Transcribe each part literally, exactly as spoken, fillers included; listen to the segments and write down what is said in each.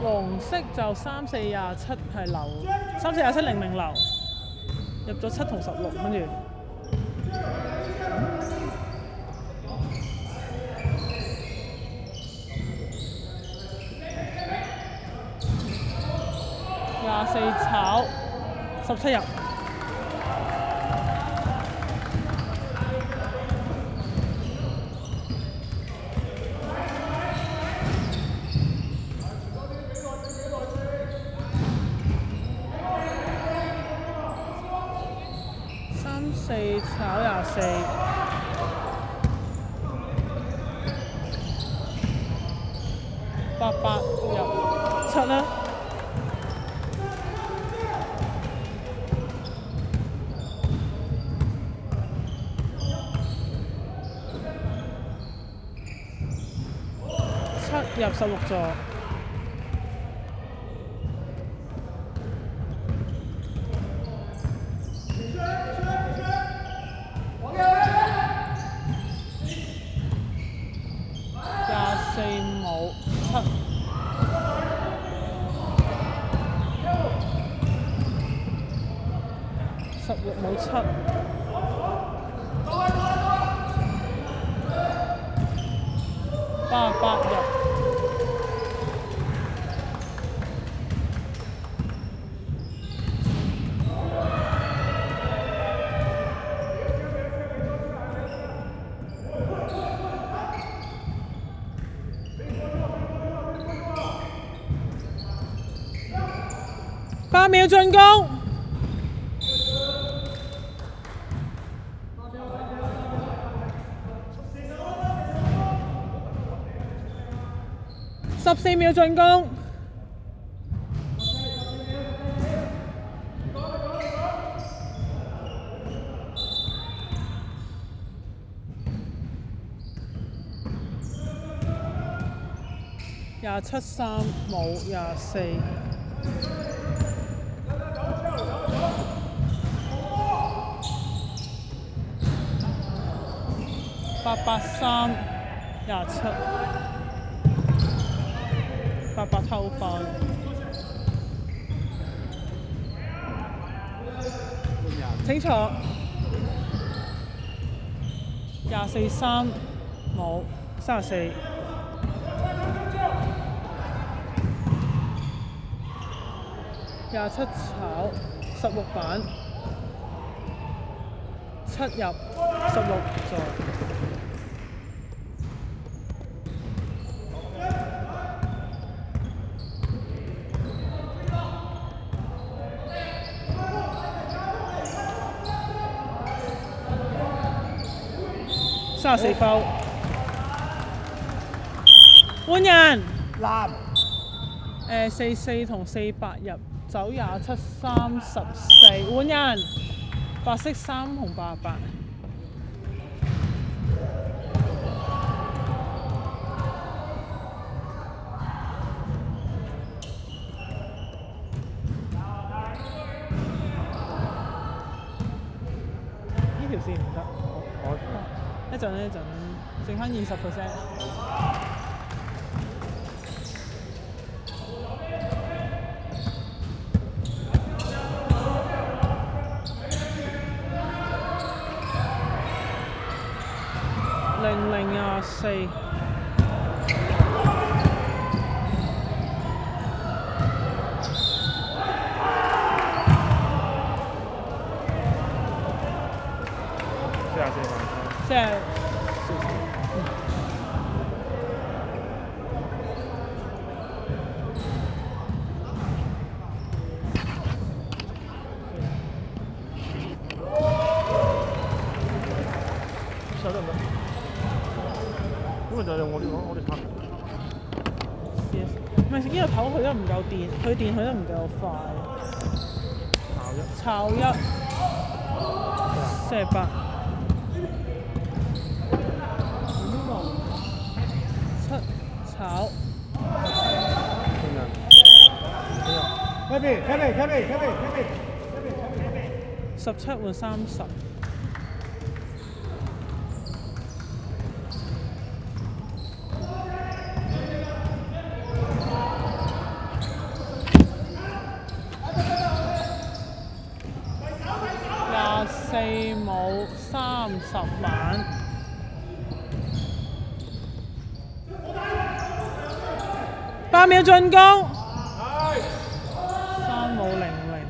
黃色就三四廿七係流，三四廿七零零流，入咗七同十六，跟住廿四炒，十七入。四炒廿四，八八入七啦，七入十六座。四冇七，十六冇七，八八入，八秒進攻，十四秒進攻，廿七三冇廿四。八八三廿七，八八偷翻，請坐。廿四三冇，三十四。廿七炒，十六板，七入，十六座。三十四分，換人。 藍。 誒四四同四八入，走廿七三十四，換人。白色三紅八八。呢條線唔得。我一陣一陣，剩翻二十 percent。零零廿四。 四廿四萬。 即係。 手得唔得？咁咪就係用我哋我哋拍。 唔係呢個頭去得唔夠電，佢電去得唔夠快。炒一。炒一。四十八。七炒。 開邊開邊開邊開邊開邊。 十七換三十。 三十萬。八秒進攻，三冇零零。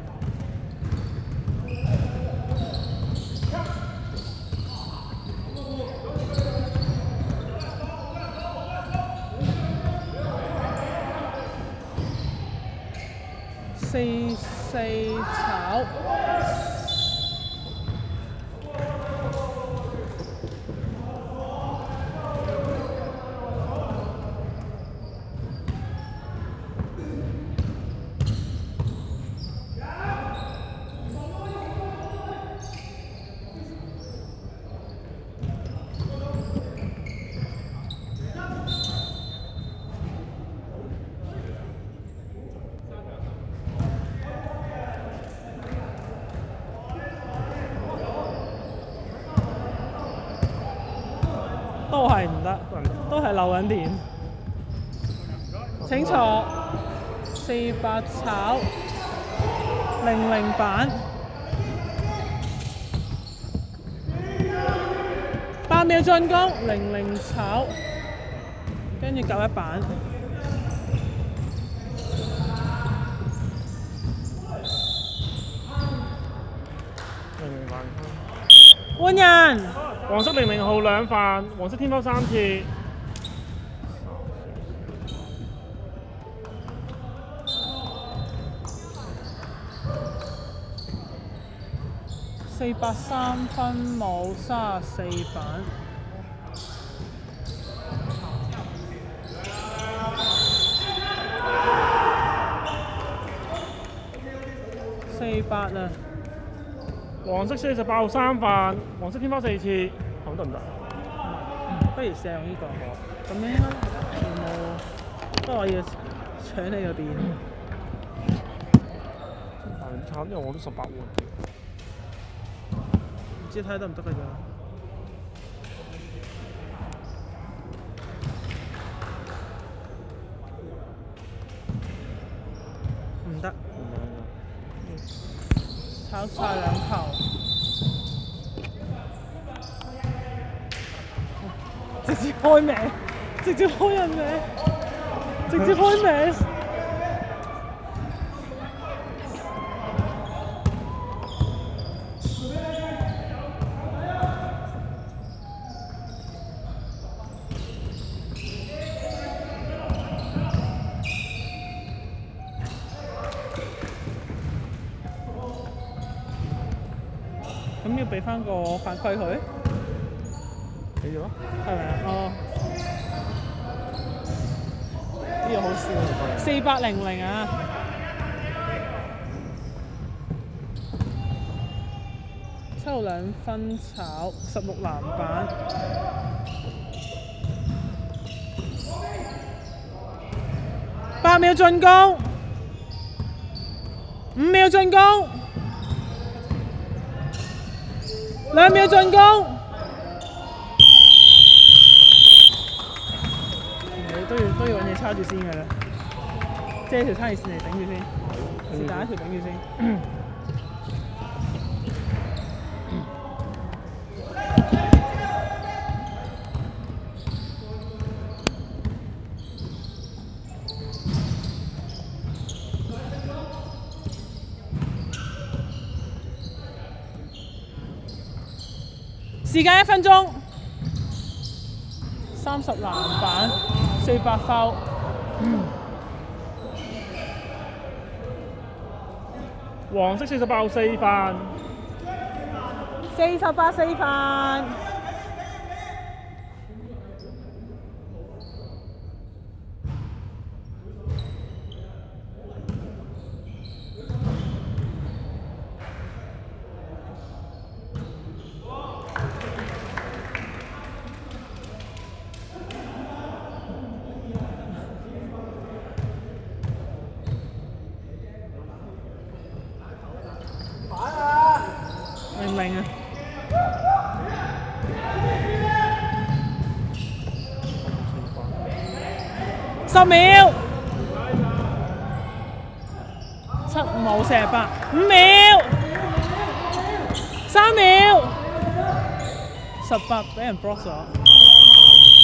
四四炒。都係唔得，都係漏緊電。請坐四百炒零零版，八秒進攻零零炒，跟住九一版。 零零版。 換人。 黃色零零號兩飯，黃色天拋三次。 四百三分冇三十四版。四百啊！ 黃色四十八號三飯，黃色天拋四次，咁得唔得？ 不如試用呢個好，咁樣有冇？不過我要搶你個電。 但係慘，因為我都十八喎。 唔知睇得唔得㗎咋？唔得。炒晒兩球，直接開名，直接開人名，直接開名。咁要俾翻個犯規佢， 俾咗， 係咪啊？哦，呢個好笑，四百零零啊！七號兩分炒，十六籃板，八秒進攻，五秒進攻。兩秒進攻，你都要都要揾嘢叉住先㗎啦，遮條叉線嚟頂住先，是但一條頂住先。時間一分鐘，三十籃板，四百foul。 黃色四十八號四飯， 四十八四飯。明唔明啊？十秒，七冇四十八，五秒，三秒。 十八俾人 block 咗。